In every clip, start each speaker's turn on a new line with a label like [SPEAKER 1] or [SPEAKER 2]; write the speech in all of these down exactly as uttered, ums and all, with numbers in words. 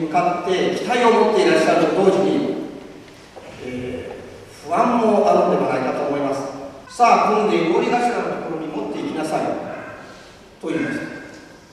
[SPEAKER 1] かって期待を持っていらっしゃると同時に、えー、不安もあるのではないかと思います。さあ、今度料理頭のところに持っていきなさいと言いました。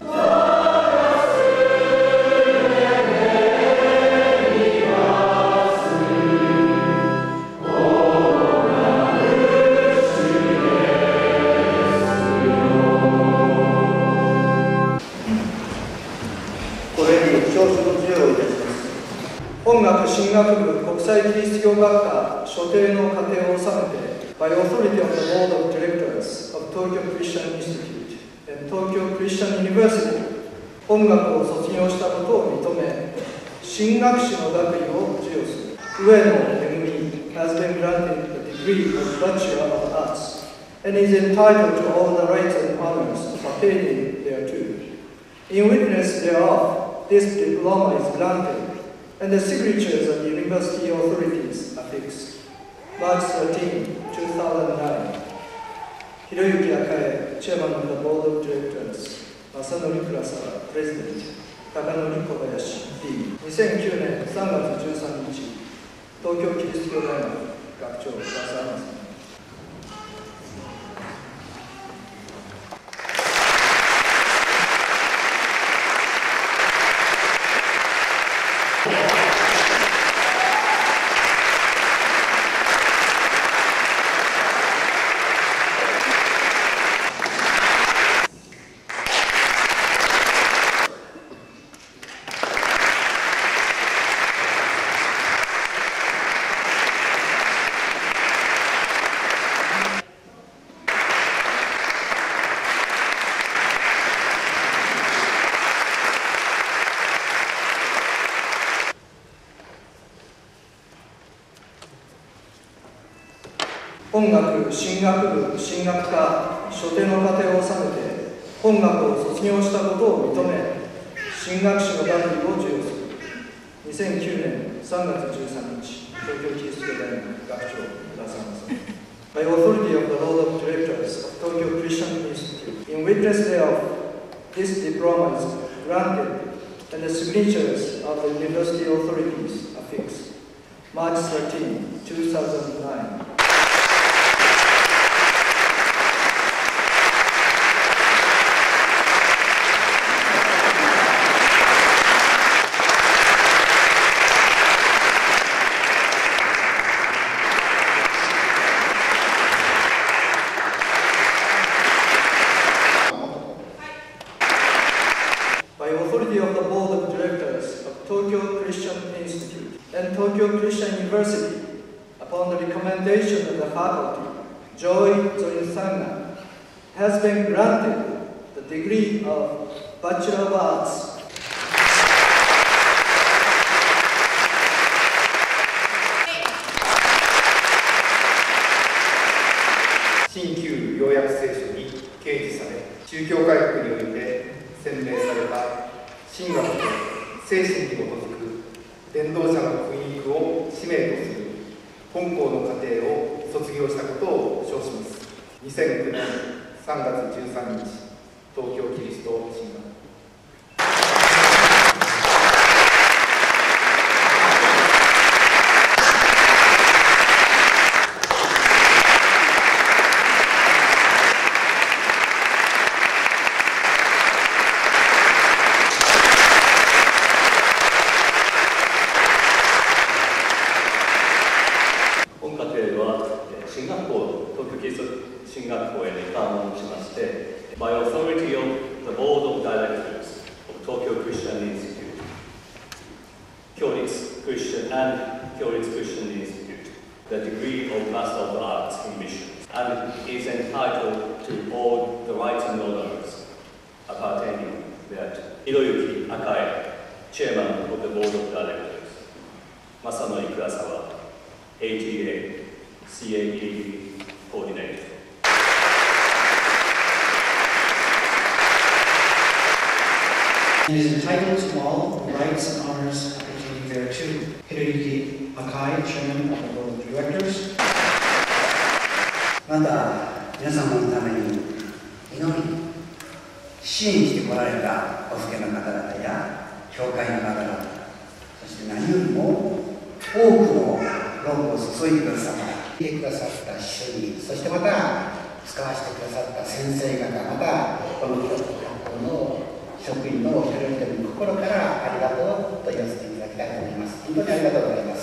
[SPEAKER 1] 本学進学部国際キリスト教学科所定の課程を収めて by authority of the Board of Directors of Tokyo Christian Institute and Tokyo Christian University 本学を卒業したことを認め神学士の学位を授与する上野恵 has been granted the degree of Bachelor of Arts and is entitled to all the rights and honors pertaining thereto. In witness thereof, this diploma is granted and the signatures of the university authorities affixed. March thirteenth, two thousand nine. Hiroyuki Akae, Chairman of the Board of Directors. Masanori Kurasawa, President. Takanori Kobayashi, Dean. にせんきゅうねんさんがつじゅうさんにち、東京キリスト教大学学長、笠原さん。本学進学部進学科所定の課程を収めて本学を卒業したことを認め進学士の学位を授与するにせんきゅうねんさんがつじゅうさんにち東京キリスト教大学学長浦沢さん By authority of the Board of Directors of Tokyo Christian Institute in witness thereof this diploma is granted and the signatures of the university authorities affixed March thirteenth, two thousand nine. By authority of the Board of Directors of Tokyo Christian Institute and Tokyo Christian University, upon the recommendation of the faculty, Joy Zoin-sanga has been granted the degree of Bachelor of Arts.
[SPEAKER 2] 新旧要約聖書に掲示され、宗教改革において洗練された神学と精神に基づく伝道者の訓育を使命とする本校の課程を卒業したことを称します。にせんきゅうねんさんがつじゅうさんにち、東京キリスト神学。
[SPEAKER 3] 進学校、東京キリスト進学校への訪問しまして、By authority of the Board of Directors of Tokyo Christian Institute, 共立 Christian and 共立 Christian Institute, the degree of Master of Arts in Missions, and is entitled to all the rights and honors appertaining thereto. Hiroyuki Akae, Chairman of the Board of Directors, Masanori Kurasawa, A T A, C A D B Coordinator.
[SPEAKER 4] And is entitled to all the rights and honors pertaining thereto. Hiroyuki Akai, Chairman of the Board of Directors.
[SPEAKER 5] また皆様のために祈り支援してこられたお付けの方々や教会の方々 多くの労を注いでくださったいてくださった主に、そしてまた使わせてくださった先生方、またこの学校の職員の一人一人の心からありがとうと言わせていただきたいと思います。本当にありがとうございます。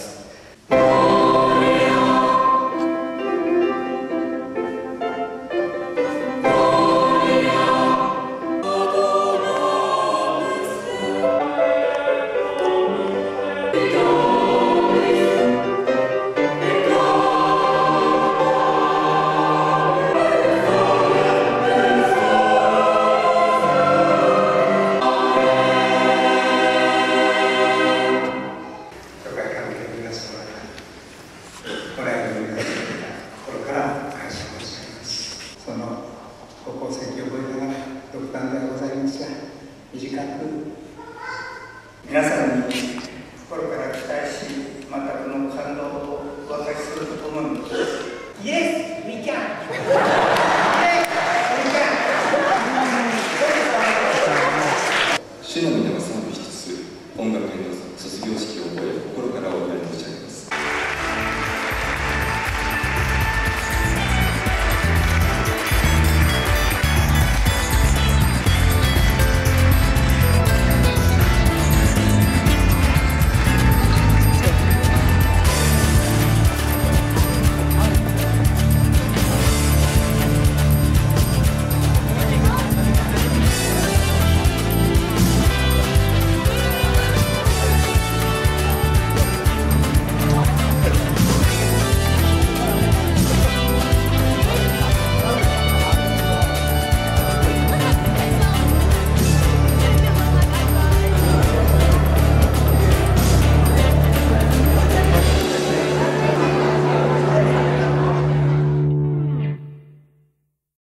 [SPEAKER 6] 皆さんに心から期待し、またこの感動をお分かちするとともに Yes, we can! Yes, we can!
[SPEAKER 7] 主の御霊を賛美しつつ、音楽への卒業式を終え、心からお祈り申し上げます。